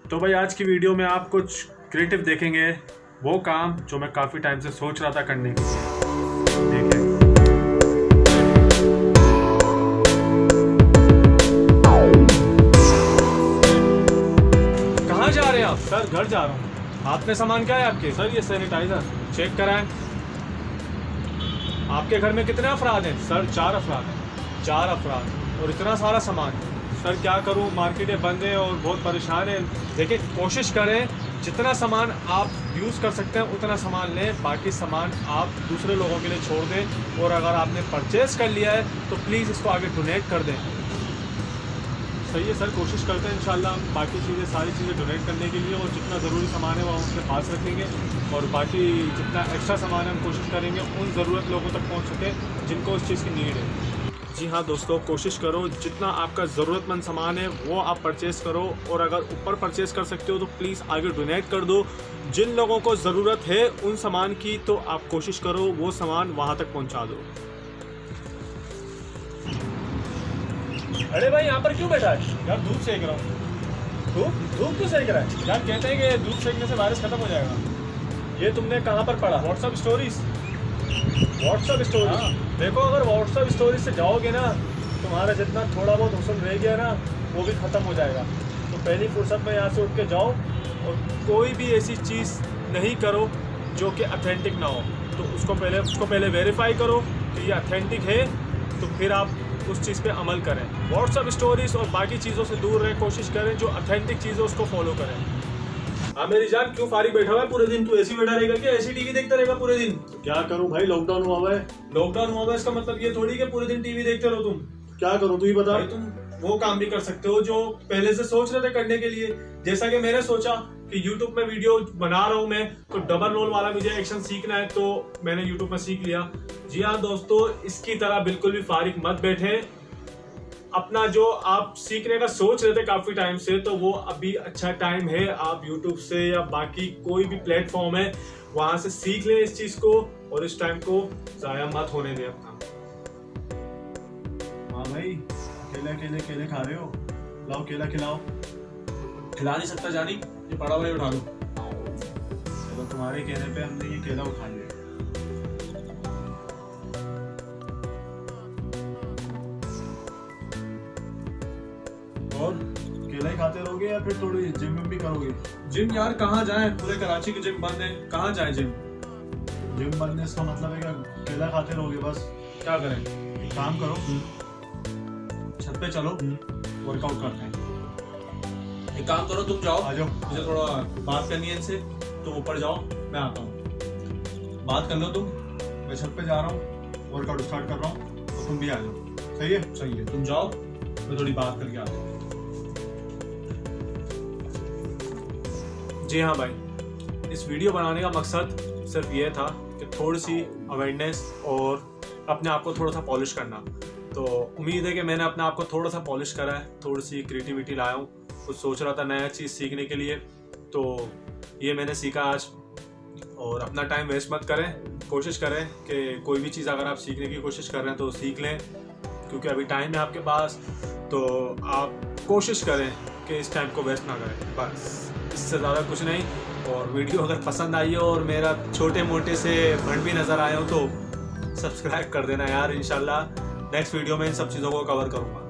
तो भाई आज की वीडियो में आप कुछ क्रिएटिव देखेंगे, वो काम जो मैं काफ़ी टाइम से सोच रहा था करने के लिए। ठीक है, कहाँ जा रहे हैं आप? सर घर जा रहा हूँ। हाथ में सामान क्या है आपके? सर ये सैनिटाइजर चेक कराएं। आपके घर में कितने अफराद हैं? सर 4 अफराद हैं। 4 अफराद और इतना सारा सामान। सर क्या करूं, मार्केटें बंद हैं और बहुत परेशान हैं। देखिए कोशिश करें जितना सामान आप यूज़ कर सकते हैं उतना सामान लें, बाकी सामान आप दूसरे लोगों के लिए छोड़ दें। और अगर आपने परचेज़ कर लिया है तो प्लीज़ इसको आगे डोनेट कर दें। सही है सर, कोशिश करते हैं इंशाल्लाह हम बाकी चीज़ें सारी चीज़ें डोनेट करने के लिए, और जितना ज़रूरी सामान है वो हम उसके पास रखेंगे, और बाकी जितना एक्स्ट्रा सामान है हम कोशिश करेंगे उन ज़रूरत लोगों तक पहुंच सके जिनको उस चीज़ की नीड है। जी हाँ दोस्तों, कोशिश करो जितना आपका ज़रूरतमंद सामान है वो आप परचेज़ करो, और अगर ऊपर परचेज़ कर सकते हो तो प्लीज़ आगे डोनेट कर दो। जिन लोगों को ज़रूरत है उन सामान की तो आप कोशिश करो वो सामान वहाँ तक पहुँचा दो। अरे भाई यहाँ पर क्यों बैठा है? यार दूध सेक रहा हूँ। धूप क्यों सेक रहा है? यार कहते हैं कि दूध सेकने से वायरस खत्म हो जाएगा। ये तुमने कहाँ पर पढ़ा? WhatsApp stories. WhatsApp stories? हाँ। देखो अगर व्हाट्सएप स्टोरीज से जाओगे ना, तुम्हारा जितना थोड़ा बहुत हुस्न रह गया ना वो भी ख़त्म हो जाएगा। तो पहली फुर्सत में यहाँ से उठ के जाओ और कोई भी ऐसी चीज़ नहीं करो जो कि अथेंटिक ना हो। तो उसको पहले वेरीफाई करो कि ये अथेंटिक है, तो फिर आप उस चीज़ पे अमल करें। व्हाट्सएप स्टोरीज और बाकी चीज़ों से दूर रहें, कोशिश करें जो अथेंटिक चीज़ है उसको फॉलो करें। हाँ मेरी जान, क्यों फारिग बैठा हुआ है पूरे दिन? तू ऐसी बैठा रहेगा क्या? ऐसी टीवी देखता रहेगा पूरे दिन? तो क्या करूं भाई, लॉकडाउन हुआ है। लॉकडाउन हुआ है इसका मतलब ये थोड़ी कि पूरे दिन टीवी देखते रहो। तुम क्या करो तू ही बता। तुम वो काम भी कर सकते हो जो पहले से सोच रहे थे करने के लिए। जैसा कि मैंने सोचा कि YouTube में वीडियो बना रहा हूँ मैं, तो डबल रोल वाला मुझे एक्शन सीखना है, तो मैंने YouTube में सीख लिया। जी हाँ दोस्तों, इसकी तरह बिल्कुल भी फारिग मत बैठे। अपना जो आप सीखने का सोच रहे थे काफी टाइम से, तो वो अभी अच्छा टाइम है। आप YouTube से या बाकी कोई भी प्लेटफॉर्म है वहां से सीख लें इस चीज को, और इस टाइम को जाया मत होने दें अपना। हाँ भाई, अकेले केले खा रहे हो? लाओ केला खिलाओ। खिला नहीं सकता जानी, ये पड़ा हुआ उठा लो। चलो तुम्हारे कहने पे हमने ये केला उठा लिया। और केला ही खाते रहोगे या फिर थोड़ी जिम भी करोगे? जिम यार कहाँ जाएं, पूरे कराची के जिम बंद है, कहाँ जाएं जिम? जिम बंद है इसका मतलब है कि केला खाते रहोगे बस। क्या करें? एक काम करो, छत पे चलो, वर्कआउट करते हैं। एक काम करो, तुम जाओ, आ जाओ, मुझे थोड़ा बात करनी है इनसे, तुम ऊपर जाओ, मैं आता हूँ। बात कर लो तुम, मैं छत पे जा रहा हूँ, वर्कआउट स्टार्ट कर रहा हूँ, तो तुम भी आ जाओ। सही है? सही है, तुम जाओ, मैं थोड़ी बात करके आता हूँ। जी हाँ भाई, इस वीडियो बनाने का मकसद सिर्फ ये था कि थोड़ी सी अवेयरनेस और अपने आप को थोड़ा सा पॉलिश करना। तो उम्मीद है कि मैंने अपने आप को थोड़ा सा पॉलिश करा है, थोड़ी सी क्रिएटिविटी लाया हूँ। कुछ सोच रहा था नया चीज़ सीखने के लिए, तो ये मैंने सीखा आज। और अपना टाइम वेस्ट मत करें, कोशिश करें कि कोई भी चीज़ अगर आप सीखने की कोशिश कर रहे हैं तो सीख लें, क्योंकि अभी टाइम है आपके पास। तो आप कोशिश करें कि इस टाइम को वेस्ट ना करें, बस इससे ज़्यादा कुछ नहीं। और वीडियो अगर पसंद आई हो और मेरा छोटे मोटे से भंड भी नज़र आए हो तो सब्सक्राइब कर देना यार। इंशाल्लाह नेक्स्ट वीडियो में इन सब चीज़ों को कवर करूँगा।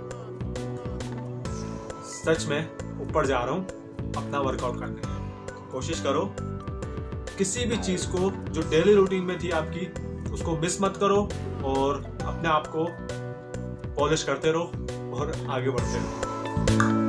सच में ऊपर जा रहा हूँ अपना वर्कआउट करने। कोशिश करो किसी भी चीज़ को जो डेली रूटीन में थी आपकी, उसको मिस मत करो, और अपने आप को पॉलिश करते रहो और आगे बढ़ते रहो।